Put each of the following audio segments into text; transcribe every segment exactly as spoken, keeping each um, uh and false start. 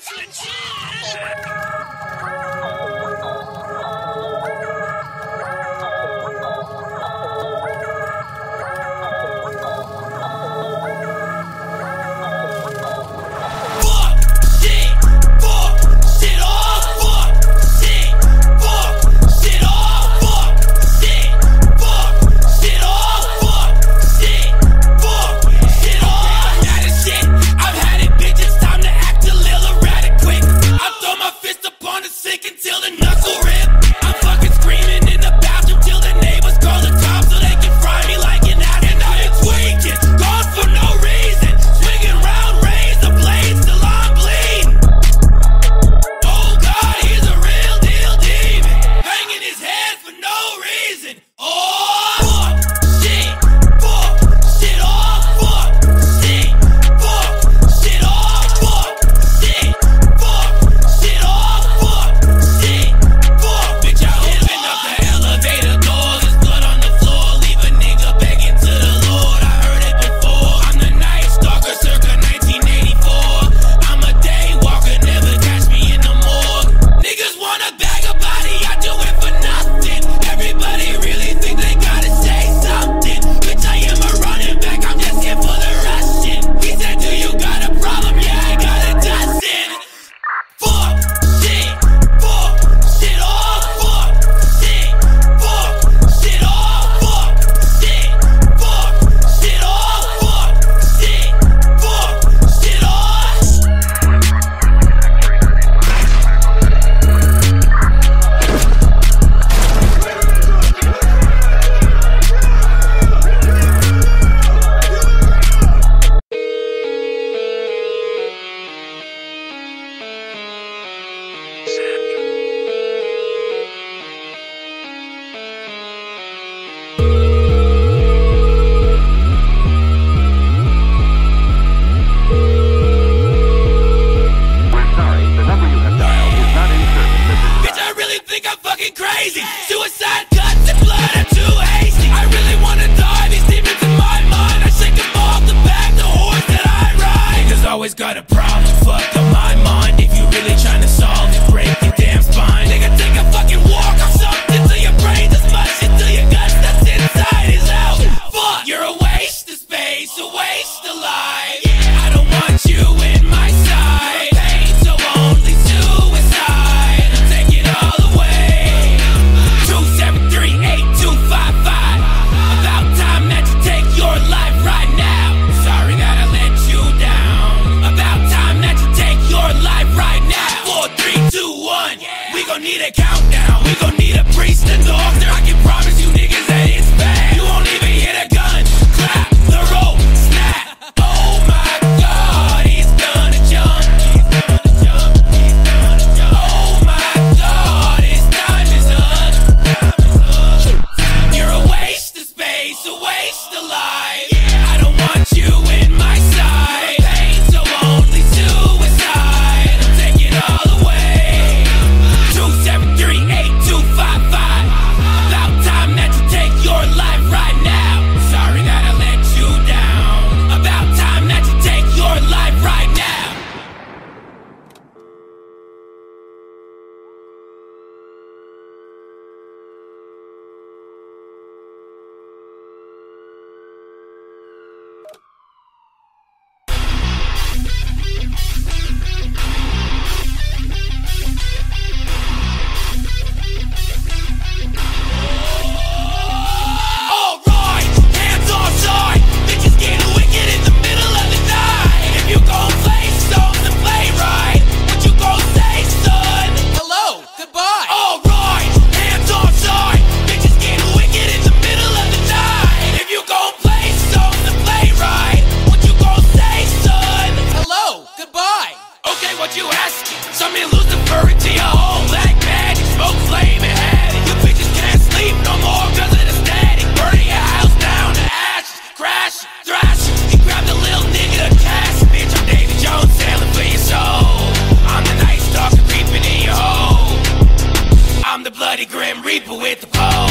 always got a problem. Fuck up my mind if you really tryna solve it. Break your damn spine. Nigga, take a fucking walk or something till your brain does mush until your guts that's inside is out. Fuck, you're a waste of space, a waste of life. I don't want you in my sight. Pain, so only suicide. Take it all away. Two seven three eight two five five. About time that you take your life right now. Sorry that I let you down. About time that you take your life right now. Four, three, two, one. We gon' need a countdown. We gon' need a priest and doctor. I can promise you niggas that it's bad. You won't even hear the gun clap, the rope snap. Oh my God, he's gonna jump. He's gonna jump. He's gonna jump. Oh my God, his time is up. Time is up. You're a waste of space, a waste of life. I don't want you in my sight. Pain, so only suicide. Take it all away. Two seven three eight two five five. About time that you take your life right now. Sorry that I let you down. About time that you take your life right now. Alright, hands offside. Bitches getting wicked in the middle of the night. If you gon' play songs and play right, what you gon' say, son? Hello, goodbye. Alright, hands offside. Bitches getting wicked in the middle of the night. If you gon' play songs and play right, what you gon' say, son? Hello, goodbye. Okay, what you asking? Some Luciferic to your home, black magic, smoke flame and had it. You bitches can't sleep no more cause of the static. Burning your house down to ashes, crash, thrash. You grab the little nigga to cash. Bitch, I'm Davy Jones sailing for your soul. I'm the night stalker creeping in your hole. I'm the bloody grim reaper with the pole.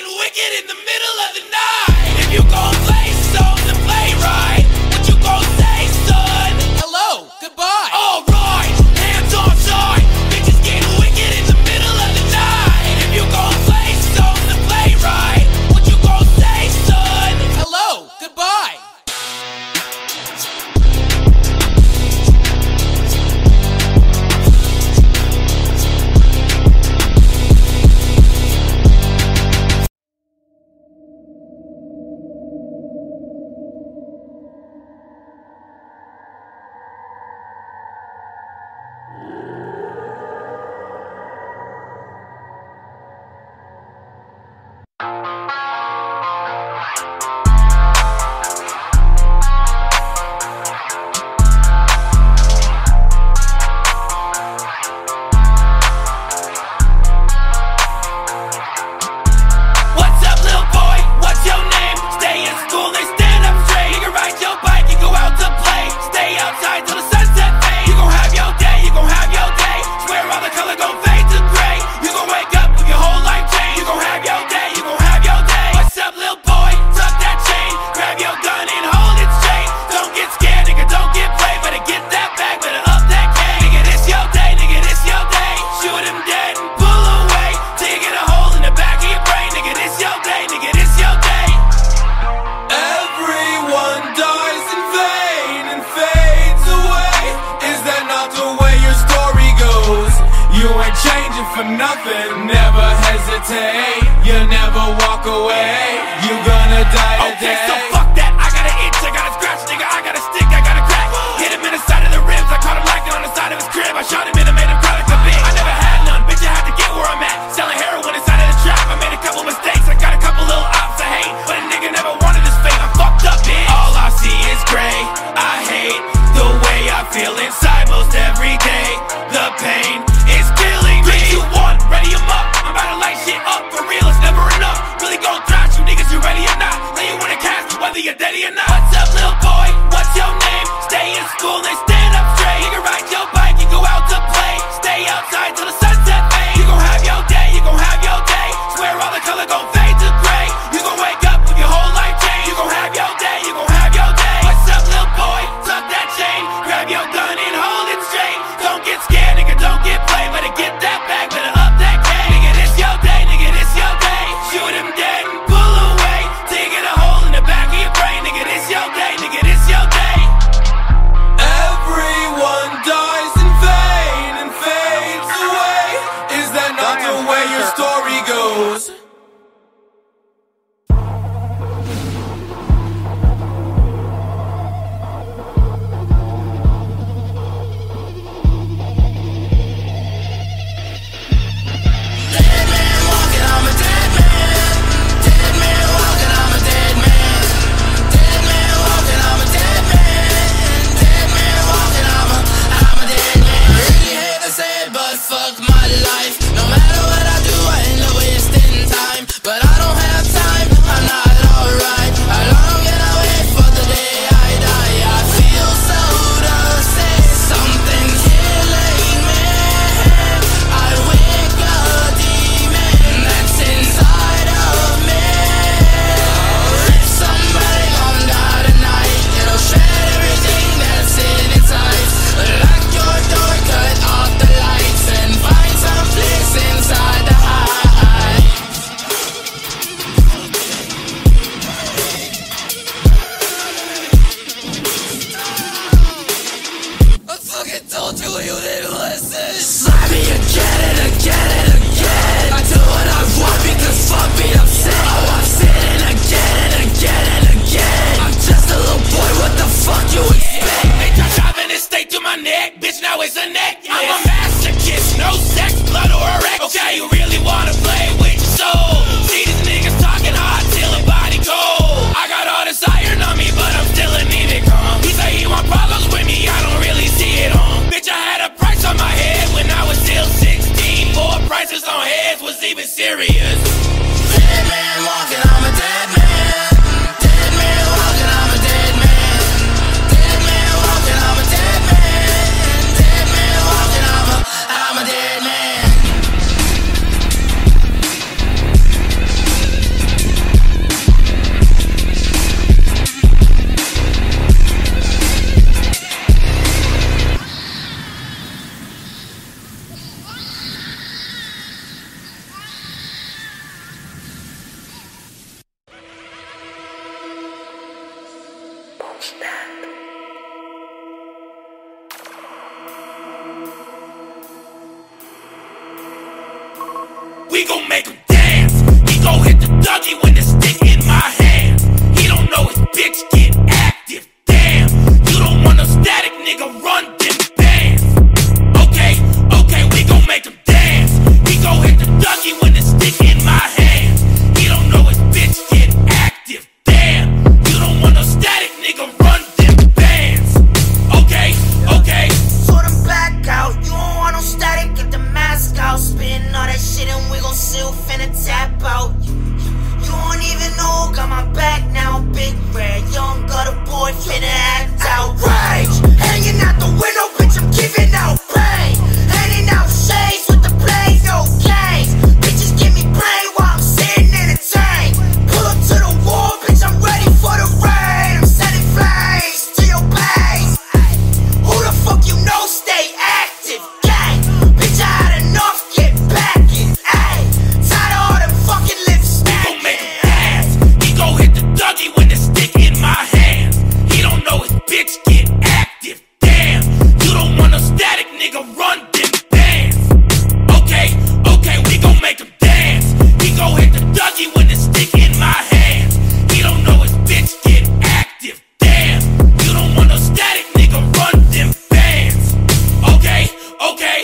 getting wicked in the middle of the night. If you gon' play songs and play right, what you gon' say, son? Hello, goodbye. Alright, hands on side. Bitches getting wicked in the middle of the night. If you gon' play songs and play right, what you gon' say, son? Hello, goodbye. What's up, little boy? What's your name? Stay in school and stand up straight. You can ride your bike and go out to play. Stay outside till the sunset fade. You gon' have your day, you gon' have your day. Swear all the color gon' fade to gray. You gon' wake up with your whole life change. You gon' have your day, you gon' have your day. What's up, little boy? Tuck that chain. Grab your gun and hold it straight. Don't get scared, nigga, don't get played. Better get that bag, better up that K. Nigga, this your day, nigga, this your day. Shoot him dead and pull away till you get a hole in the back of your brain. Nigga, this your day, nigga, this your day. Everyone dies in vain and fades away. Is that not the way your story goes? You ain't changing for nothing. Never hesitate. You never walk away. You gonna die today. Okay, so fuck that. I got an itch, I got a scratch, nigga. I got a stick, I got a crack. Hit him in the side of the ribs. I caught him lacking on the side of his crib. I shot him in and made him cry like a bitch. I never had none, bitch. I had to get where I'm at. Selling heroin inside of the trap. I made a couple mistakes. I got a couple little ops I hate, but a nigga never wanted this fate. I'm fucked up, bitch. All I see is gray. I hate the way I feel inside most every day. The pain is killing me. Three, two, one, ready 'em up. I'm about to light shit up for real. It's never enough. Really gon' thrash you niggas. You ready or not? Lay you in a casket whether you're dead or not. What's up, little boy? What's your name? Stay in school and stand up straight. You can ride your bike and go out to play. Stay outside till the sunset fade. You gon' have your day, you gon' have your day. Swear all the color gon' fade to gray. You gon' wake up with your whole life change. You gon' have your day, you gon' have your day. What's up, little boy? Tuck that chain. Grab your gun and hold it straight. Don't get scared, nigga, don't get played. Better get that bag, better up that K. Nigga, this your day, nigga, this your day. Shoot him dead and pull away till you get a hole in the back of your brain. Nigga, this your day, nigga, this your day. Everyone dies in vain and fades away. Is that not the way your story goes? Dead man walking, I'm a dead man. Dead man walking, I'm a dead man. Dead man walking, I'm a dead man. Dead man walking, I'm a, I'm a dead man. Really hate to say it, but fuck my life. No matter what I do, I end up wasting time. But I don't have time, I'm not alright. I don't get away for the day I die. I feel so to say something's killing me. I wake a demon that's inside of me. If somebody gon' die tonight, it'll shred everything that's in its eyes. Lock your door, cut off the lights, and find some place inside the hide. I fucking told you you didn't listen. Slap me again and again and again. I do what I want because fuck me, I'm sick. Oh, I'm sitting again and again and again. I'm just a little boy, what the fuck you expect? They try driving it straight through my neck. Bitch, now it's a neck. I'm a masochist, no sex, blood or erection. Okay, you really wanna play with your soul? See these niggas talking hard till the body cold. I got all this iron on me, but I'm still anemic, huh? He say he want problems with me, I don't really see it, huh? Bitch, I had a price on my head when I was still sixteen. Four prices on heads was even serious. Dead man walking, I'm a dead man. Dead man walking, I'm a dead man. Dead man walking, I'm a dead man. Dead man walking, I'm a, I'm a dead man. We gon' make him dance. He gon' hit the Dougie when the stick in my hand. He don't know his bitch get active. Damn, you don't want no static, nigga, run them bands. Okay, okay, we gon' make him dance. He gon' hit the Dougie when the stick in my hand. He don't know his bitch get active. Damn, you don't want no static, nigga, run them bands. Okay, okay. So them back out, you don't want no static, get the mask out. Spin all that shit and we gon' still finna tap out. You don't even know, got my back now, big red. Young gutter boy finna act out. Rage, hanging out the window, bitch, I'm giving out pain. Handing out shades with the blaze, no games. Bitches give me brain while I'm sitting in a tank. Pull up to the wall, bitch, I'm ready for the rain. I'm setting flames to your base. Who the fuck you know stay active, gang? Bitch, I had enough, get back in, ayy. Tired of all them fucking lips smacking. Make him dance. He gon' hit the Dougie when the stick in my hand. He don't know his bitch get active. Damn, you don't want no static, nigga, run them bands. Okay, okay, we gon' make him dance. He gon' hit the Dougie when the stick in my hand. He don't know his bitch get active. Damn, you don't want no static, nigga, run them bands. Okay, okay.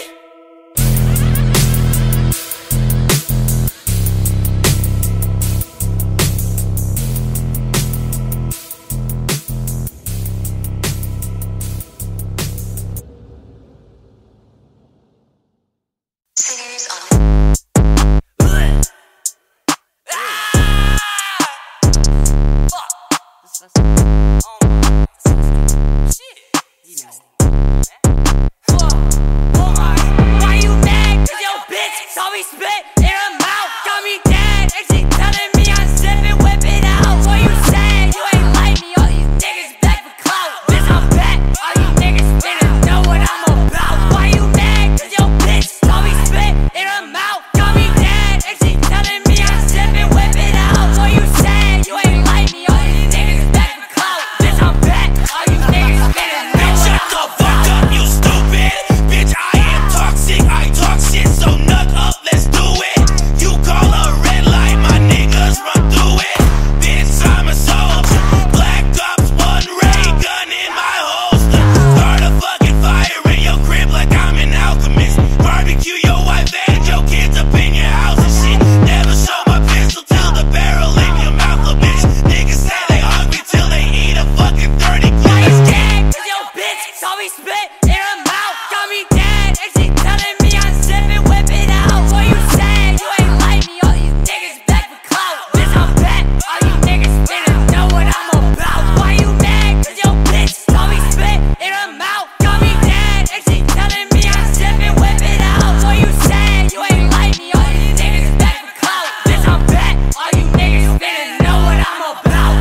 Why you mad? Cause your bitch saw me spit in her mouth. Got me dead, and she telling me I'm sipping, whip it out. What you saying? You ain't like me, all these niggas back for clout. Bitch, I'm back, all you niggas finna know what I'm about. Why you mad? Cause your bitch saw me spit in her mouth. Got me dead, and she telling me I'm sipping, whip it out. What you saying? You ain't like me, all these niggas back for clout. Bitch, I'm back, all you niggas finna know what Shut I'm the about. fuck up, you stupid. Bitch, I am toxic, I talk shit, so nut up, let's do it. You call a red light, my niggas run through it. Bitch, I'm a soldier, black ops, one ray gun in my holster. Start a fucking fire in your crib like I'm an alchemist. Barbecue your wife and your kids up in your house and shit. Never show my pistol till the barrel in your mouth, little bitch. Niggas say they hungry till they eat a fucking thirty Why you glass. dead? Cause your bitch saw me spit in her mouth. Got me dead, and she telling me I'm sipping, whip it out. What you saying? You ain't like me, all these niggas back for clout. Bitch, I'm back, all you niggas finna know what I'm about. Why you mad? Cause your bitch saw me spit in her mouth. Got me dead, and she telling me I'm sipping, whip it out. What you saying? You ain't like me, all these niggas back for clout. Bitch, I'm back, all you niggas finna know what I'm about.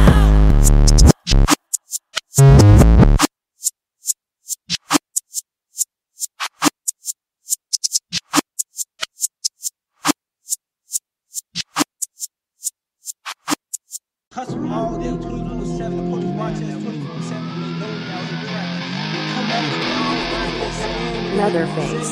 Hustle all day, twenty-four seven. The police watch us twenty-four seven. They know we out here trapping. They come at us with all this. Leatherface.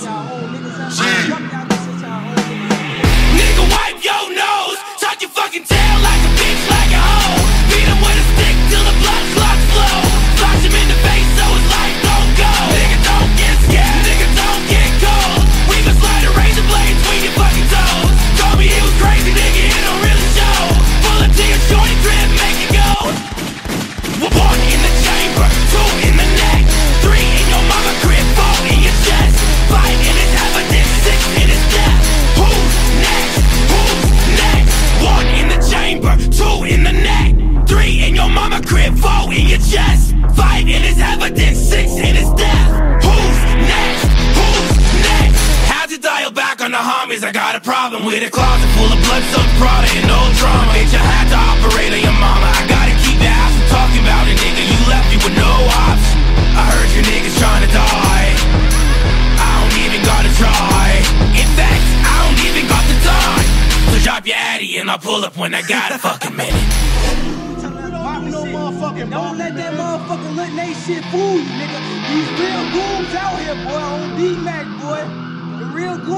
Nigga, wipe your nose, tuck your fucking tail like a bitch, like a hoe. Beat him with a stick till the blood clots flow. Flash him in the face so his life don't go. Nigga, don't get scared, nigga, don't get cold. We can slide a razor blade between your fucking toes. Told me he was crazy, nigga, it don't really show. Bullet to your shorty drip, make it go. One in the chamber, two in the neck, three in your mama crib, four in your chest, five in his evidence, six in his death. Who's next? Who's next? One in the chamber, two in the neck, three in your mama crib, four in your chest, five in his evidence, six in his death. Who's next? Who's next? Had to dial back on the homies. I got a problem with a closet full of blood-soaked Prada and no drama. Bitch, I had to operate on your mama. I gotta keep your ass from talking about it, nigga. You left me with no option. I heard your niggas trying to die. I don't even gotta try. In fact, I don't even got the time. So drop your addy and I'll pull up when I got a fucking minute. No motherfucking Don't let that motherfucker ain't shit fool you, nigga. These real goons out here, boy, on D-Mac, boy. The real goons.